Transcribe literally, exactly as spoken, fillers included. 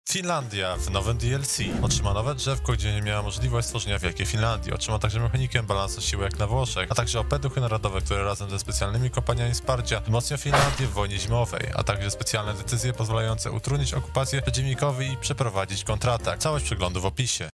Finlandia w nowym D L C otrzyma nowe drzewko, gdzie nie miała możliwość stworzenia Wielkiej Finlandii. Otrzyma także mechanikę balansu siły jak na Włoszech, a także O P duchy narodowe, które razem ze specjalnymi kompaniami wsparcia wzmocnią Finlandię w wojnie zimowej, a także specjalne decyzje pozwalające utrudnić okupację przeciwnikowi i przeprowadzić kontratak. Całość przeglądu w opisie.